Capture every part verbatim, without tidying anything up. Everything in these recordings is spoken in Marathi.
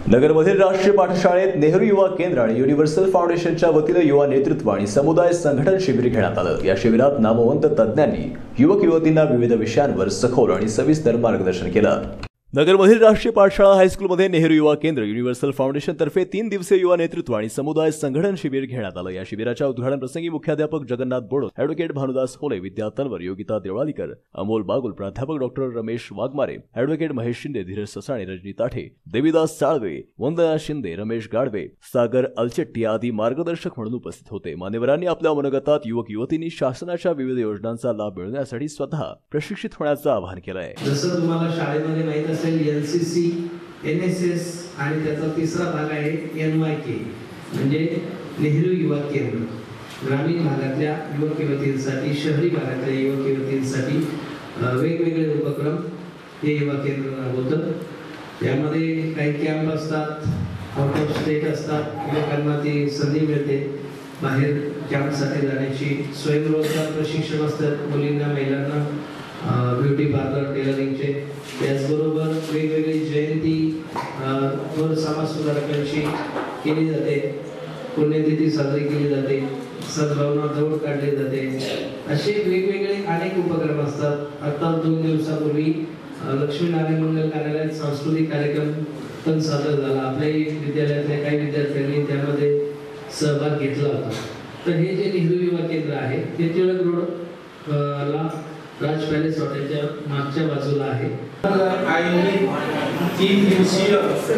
नगरमधील राष्ट्रीय पाठशाळेत नेहरू युवा केंद्र आणि युनिव्हर्सल फाउंडेशनच्या वतीने युवा नेतृत्व आणि समुदाय संघटन शिबिर घेण्यात आलं। या शिबिरात नामवंत तज्ञांनी युवक युवतींना विविध विषयांवर सखोल आणि सविस्तर मार्गदर्शन केलं। नगरमधील राष्ट्रीय पाठशाळा हायस्कूलमध्ये नेहरू युवा केंद्र युनिव्हर्सल फाउंडेशन तर्फे तीन दिवसीय युवा नेतृत्व आणि समुदाय संघटन शिबिर घेण्यात आलं। या शिबिराच्या उद्घाटन प्रसंगी मुख्याध्यापक जगन्नाथ बोडो, ॲडव्होकेट भानुदास होले, विद्या तन्वर, योगिता देवळालीकर, अमोल बागुल, प्राध्यापक डॉक्टर रमेश वाघमारे, ॲडव्होकेट महेश शिंदे, धीरज ससाणे, रजनी ताठे, देवीदास साळवे, वंदना शिंदे, रमेश गाडवे, सागर अलचट्टी आदी मार्गदर्शक म्हणून उपस्थित होते। मान्यवरांनी आपल्या मनोगतात युवक युवतींनी शासनाच्या विविध योजनांचा लाभ मिळवण्यासाठी स्वतः प्रशिक्षित होण्याचं आवाहन केलं आहे। जसं तुम्हाला शाळेमध्ये माहित असेल एनसीसी, एनएसएस आणि त्याचा तिसरा भाग आहे एनवायके म्हणजे नेहरू युवा केंद्र। ग्रामीण भागातल्या युवक युवतींसाठी, शहरी भागातल्या युवक युवतींसाठी वेगवेगळे उपक्रम हे युवा केंद्र राबवतं। यामध्ये काही कॅम्प असतात, आउट ऑफ स्टेट असतात, युवकांना ती संधी मिळते बाहेर कॅम्पसाठी जाण्याची। स्वयंरोजगार प्रशिक्षण असतात मुलींना, महिलांना, ब्युटी पार्लर, टेलरिंगचे। त्याचबरोबर वेगवेगळी जयंती वर समाज सुधारकांची केली जाते, पुण्यतिथी साजरी केली जाते, सद्भावना दौड काढली जाते। असे वेगवेगळे अनेक उपक्रम असतात। आता दोन दिवसापूर्वी लक्ष्मीनारायण मंगल कार्यालयात सांस्कृतिक कार्यक्रम पण सादर झाला। आपल्याही विद्यालयातल्या काही विद्यार्थ्यांनी त्यामध्ये सहभाग घेतला होता। तर हे जे नेहरू युवा केंद्र आहे ते टिळक रोड ला राज पॅलेस हॉटेलच्या मागच्या बाजूला आहे। आयोजित तीन दिवसीय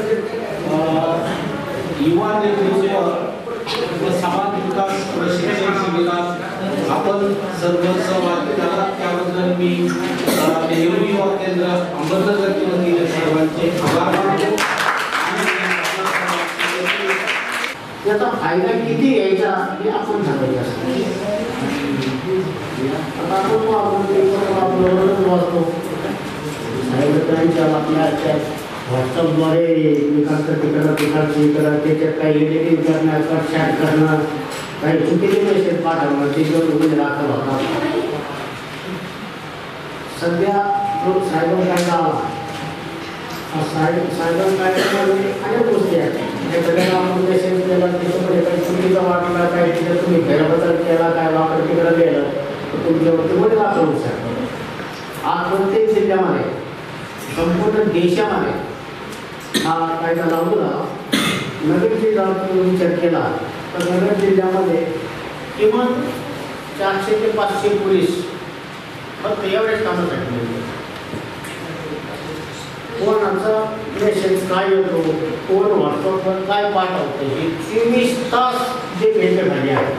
युवा नेतृत्व व समाज विकास प्रशिक्षण शिबिरात आपण सर्व सहभागी झाला, त्याबद्दल मी नेहरू युवा केंद्र अहमदनगरच्या वतीने सर्वांचे आभार मानतो। याचा फायदा किती घ्यायचा हे आपण ठरवायचं असतं। आता आपण आपल्याबरोबरच वाचतो, आपल्या व्हॉट्सअपद्वारे एकांतर तिकडं तिकडचं इकडं त्याच्यात काही एडिटिंग करणं, कट चॅट करणं, काही चुकीचे मेसेज पाठवणं, त्याच्यावर उभे दाखल होतात। सध्या जो सायबर कायदा आला, सायबर सायबर कायद्यामध्ये अनेक गोष्टी आहेत। एखाद्याला आपण मेसेज केला, त्याच्यामध्ये काही चुकीचा वाटला, काही तिथे तुम्ही फेरबदल केला, काय वापर तिकडं गेलं तर तुमच्यावरती मध्ये दाखल होऊ शकतो। आज प्रत्येक जिल्ह्यामध्ये, संपूर्ण देशामध्ये हा कायदा लागू झाला। नगर जिल्ह्यात विचार केला तर नगर जिल्ह्यामध्ये किमान चारशे ते पाचशे पोलीस फक्त एवढेच कामासाठी मिळतात। कोणाचा मेसेज काय येतो, कोण व्हॉट्सअपवर काय पाठवतं, हे चोवीस तास जे भेट झाले आहे।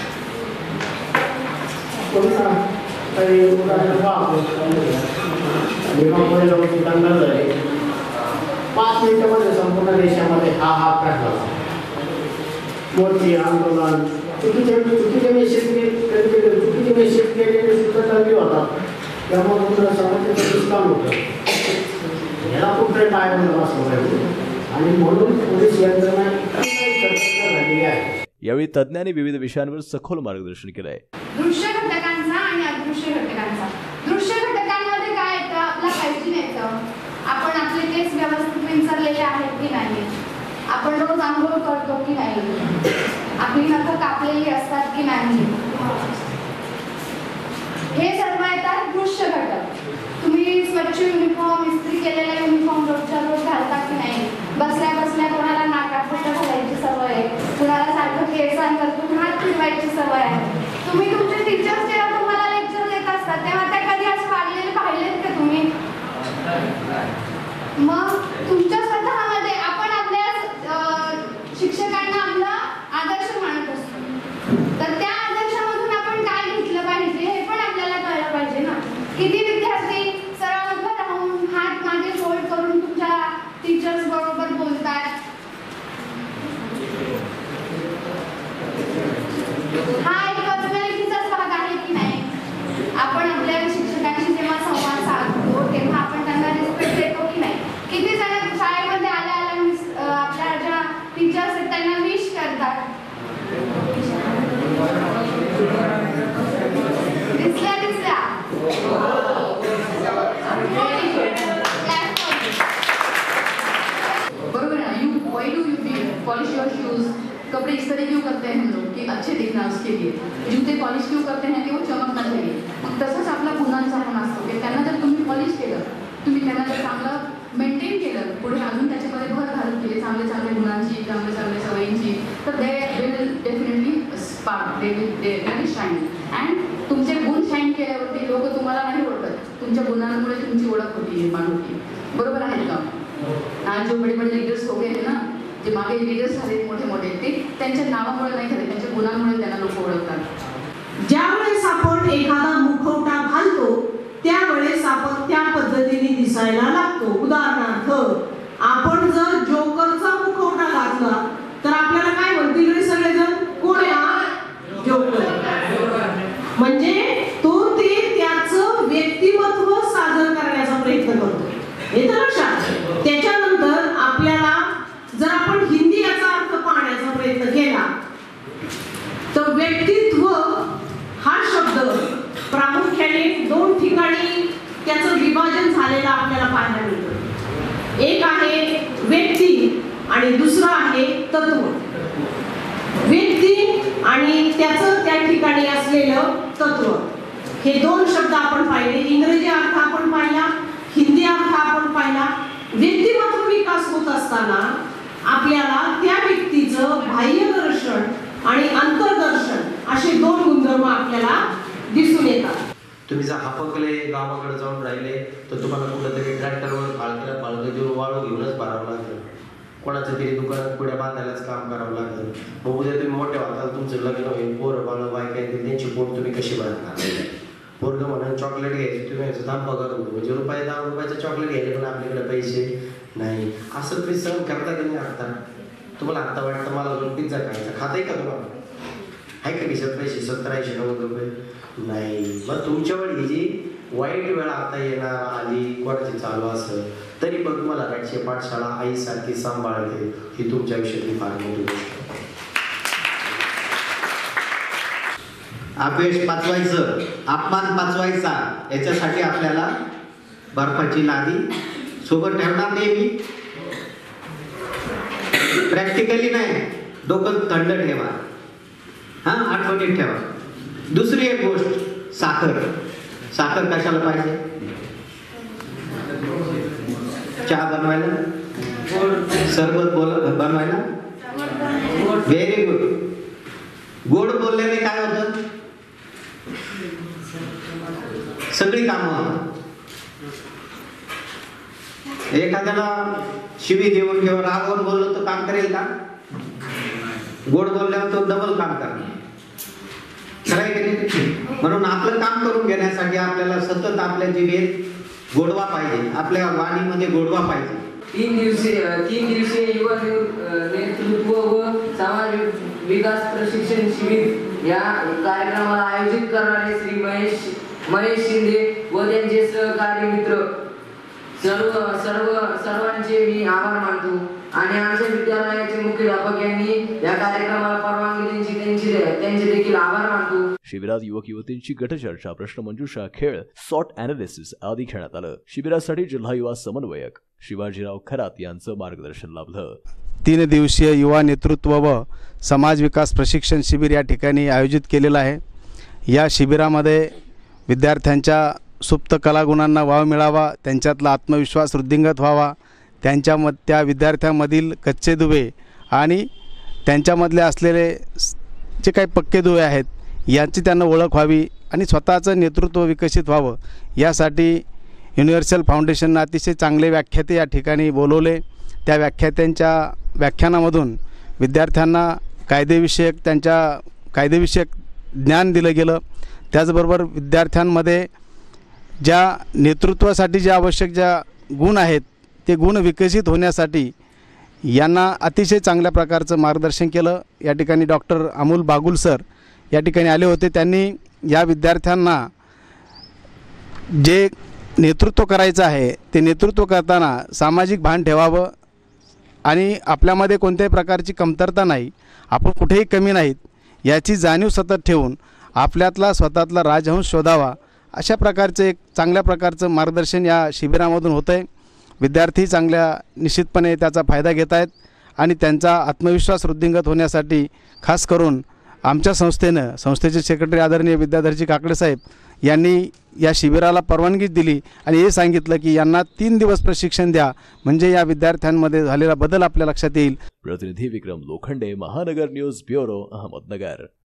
कोणता काही उदाहरण पाहतो, निगममध्ये जाऊन दंगल झाले, पाच मिनिटामध्ये संपूर्ण देशामध्ये हा हा प्रकार मोर्चे, आंदोलन, चुकीचे चुकीचे मेसेज चुकीचे मेसेज केलेले सुद्धा चालले होतात। त्यामुळे पूर्ण समाजाचं नुकसान होतं। याला कुठे काय म्हणून असं आणि म्हणून पोलीस यंत्रणा झालेली आहे। यावेळी तज्ञांनी विविध विषयांवर सखोल मार्गदर्शन केलं आहे। दृश्य घटकांचा आणि अदृश्य घटकांचा। दृश्य घटकांमध्ये काय येतं, आपला हायजीन येतं, आपण आपले केस व्यवस्थित विंचरलेले आहेत की नाही, आपण रोज आंघोळ करतो की नाही, आपली नखं कापलेली असतात की नाही, हे सर्व येतात दृश्य घटक। तुम्ही स्वच्छ युनिफॉर्म, इस्त्री केलेला युनिफॉर्म रोजच्या रोज घालता की नाही, बसल्या बसल्या कोणाला नाकात फुटं घालायची सवय आहे, कुणाला सारखं केसांवरतून हात फिरवायची सवय आहे। तुम्ही तुमचे टीचर्स जेव्हा तुम्हाला लेक्चर देत असतात तेव्हा त्या कधी आज पाडलेले पाहिलेत का तुम्ही? मग तुमच्या स्वतःमध्ये आपण आपल्या शिक्षकांना आपला आदर्श मानत असतो, तर त्या आदर्शामधून आपण काय घेतलं पाहिजे हे पण आपल्याला कळलं पाहिजे ना। किती विद्यार्थी सरळ उभं राहून हात मागे फोल्ड करून तुमच्या टीचर्स बरोबर बोलतात पॉलिश योर शूज, कपड़े इस तरह क्यों करते हैं हम लोग कि अच्छे दिखना उसके लिए, जूते पॉलिश क्यों करते हैं की वो चमकना चाहिए. मग तसंच आपला गुणांचा पण असतो की त्यांना जर तुम्ही पॉलिश केलं, तुम्ही त्यांना जर चांगलं मेंटेन केलं, पुढे अजून त्याच्यामध्ये भर घालून केले चांगले चांगले गुणांची, चांगले चांगले सवयींची, तर they will definitely spark, they will definitely shine. And तुमचे गुण शाईन केल्यावरती लोक तुम्हाला नाही ओळखत, तुमच्या गुणांमुळे तुमची ओळख होती, निर्माण होती. बरोबर आहे का? आज जो बडे बडे लीडर्स हो गए ना, जे मागे लीडर्स झाले मोठे मोठे, ते त्यांच्या नावामुळे नाही झाले, त्यांच्या गुणांमुळे त्यांना लोक ओळखतात. ज्यावेळेस आपण एखादा मुखवटा घालतो त्यावेळेस आपण त्या पद्धतीने दिसायला लागतो. उदाहरणार्थ, आपण जर जोकरचा मुखवटा घातला तर आपल्याला काय म्हणतील रे सगळेजण, कोण आहे हा जोकर. म्हणजे तो ते त्याचं व्यक्तिमत्व सादर करण्याचा प्रयत्न करतो, हे तर लक्षात. त्याच्यानंतर आपल्याला जर आपण हिंदी याचा अर्थ पाहण्याचा प्रयत्न केला तर व्यक्तित्व हा शब्द प्रामुख्याने दोन ठिकाणी त्याचं विभाजन झालेलं आपल्याला पाहायला मिळतं. एक आहे व्यक्ती आणि दुसरं आहे तत्व. व्यक्ती आणि त्याचं त्या ठिकाणी असलेलं तत्व, हे दोन शब्द आपण पाहिले. इंग्रजी अर्थ आपण पाहिला, हिंदी अर्थ आपण पाहिला. व्यक्तिमत्व विकास होत असताना आपल्याला त्या व्यक्तीचं बाह्य दर्शन आणि अंतर्दर्शन असे दोन गुणधर्म आपल्याला दिसून येतात. तुम्ही जर हापकले गावाकडे जाऊन राहिले तर तुम्हाला कुठंतरी ट्रॅक्टरवर फाळकेला फाळके देऊन वाळू घेऊनच भरावं लागेल, कोणाचं तरी दुकानात पुढे बांधायलाच काम करावं लागेल. मग उद्या तुम्ही मोठ्या वाटाल, तुमचं लग्न होईल, पोरं बाळ बायका येतील, त्यांची पोट तुम्ही कशी भरणार. पोरगं म्हणून चॉकलेट घ्यायची, तुम्ही दाम बघा म्हणजे रुपये दहा रुपयाचं चॉकलेट घ्यायचे पण आपल्याकडे पैसे नाही. असं तुम्ही सहन करता की नाही? आता तुम्हाला आता वाटतं मला दोन पिझ्झा खायचा, खाताय का तुम्हाला? आहे का खिशात पैसे सत्तर ऐंशी नव्वद रुपये नाही. मग तुमच्यावर ही जी वाईट वेळ आता येणार आली, कोणाची चालू असेल तरी पण तुम्हाला राजकीय पाठशाळा आईसारखी सांभाळते, ही तुमच्या आयुष्यातली फार मोठी गोष्ट. अपयश पाचवायचं, अपमान पाचवायचा, याच्यासाठी आपल्याला बर्फाची लादी सोबत ठेवणार नेहमी. प्रॅक्टिकली नाही, डोकं थंड ठेवा, हा आठवणीत ठेवा. दुसरी एक गोष्ट, साखर. साखर कशाला पाहिजे? चहा बनवायला, सरबत बोल बनवायला. Very good. गोड बोलल्याने काय होतं? सगळी कामं. एखाद्याला शिवी देऊन किंवा रागावून बोललो तर काम करेल का? गोड बोलल्यावर तो डबल काम करणार. खरंय की नाही? म्हणून आपलं काम करून घेण्यासाठी आपल्याला सतत आपल्या जिभेत गोडवा पाहिजे, आपल्या वाणीमध्ये गोडवा पाहिजे. तीन दिवसीय तीन दिवसीय युवा नेतृत्व व समाज विकास प्रशिक्षण शिबिर या कार्यक्रमाला आयोजित करणारे श्री महेश महेश शिंदे व त्यांचे सहकारी मित्र सर्व सर्व सर्वांचे मी आभार मानतो. आणि आमच्या विद्यालयाचे मुख्याध्यापक यांनी या कार्यक्रमाला परवानगी द्यायची त्यांची त्यांचे देखील आभार मानतो. शिबिरात युवक युवतींची गटचर्चा, प्रश्नमंजुषा, खेळ, सॉट अॅनालिसिस आदी घेण्यात आलं. शिबिरासाठी जिल्हा युवा समन्वयक शिवाजीराव खरात यांचं मार्गदर्शन लाभलं. तीन दिवसीय युवा नेतृत्व व समाज विकास प्रशिक्षण शिबिर या ठिकाणी आयोजित केलेलं आहे. या शिबिरामध्ये विद्यार्थ्यांच्या सुप्त कलागुणांना वाव मिळावा, त्यांच्यातला आत्मविश्वास वृद्धिंगत व्हावा, त्यांच्यामध त्या विद्यार्थ्यांमधील कच्चे दुवे आणि त्यांच्यामधले असलेले जे काही पक्के दुवे आहेत यांची त्यांना ओळख व्हावी आणि स्वतःचं नेतृत्व विकसित व्हावं, यासाठी युनिव्हर्सल फाउंडेशननं अतिशय चांगले व्याख्याते या ठिकाणी बोलवले. त्या व्याख्यात्यांच्या व्याख्यानामधून विद्यार्थ्यांना कायदेविषयक त्यांच्या कायदेविषयक ज्ञान दिलं गेलं. त्याचबरोबर विद्यार्थ्यांमध्ये ज्या नेतृत्वासाठी जे आवश्यक ज्या गुण आहेत ते गुण विकसित होण्यासाठी यांना अतिशय चांगल्या प्रकारचं मार्गदर्शन केलं. या ठिकाणी डॉक्टर अमोल बागुल सर या ठिकाणी आले होते. त्यांनी या विद्यार्थ्यांना जे नेतृत्व करायचं आहे ते नेतृत्व करताना सामाजिक भान ठेवावं आणि आपल्यामध्ये कोणत्याही प्रकारची कमतरता नाही, आपण कुठेही कमी नाहीत याची जाणीव सतत ठेवून आपल्यातला स्वतःतला राजहंस शोधावा, अशा प्रकारचं एक चांगल्या प्रकारचं मार्गदर्शन या शिबिरामधून होतं आहे. विद्यार्थी चांगल्या निश्चितपणे त्याचा फायदा घेत आहेत आणि त्यांचा आत्मविश्वास वृद्धिंगत होण्यासाठी खास करून आमच्या संस्थेनं संस्थेचे सेक्रेटरी आदरणीय विद्याधरजी काकडे साहेब यांनी या शिबिराला परवानगी दिली आणि हे सांगितलं की यांना तीन दिवस प्रशिक्षण द्या, म्हणजे या विद्यार्थ्यांमध्ये झालेला बदल आपल्या लक्षात येईल. प्रतिनिधी विक्रम लोखंडे, महानगर न्यूज ब्युरो, अहमदनगर.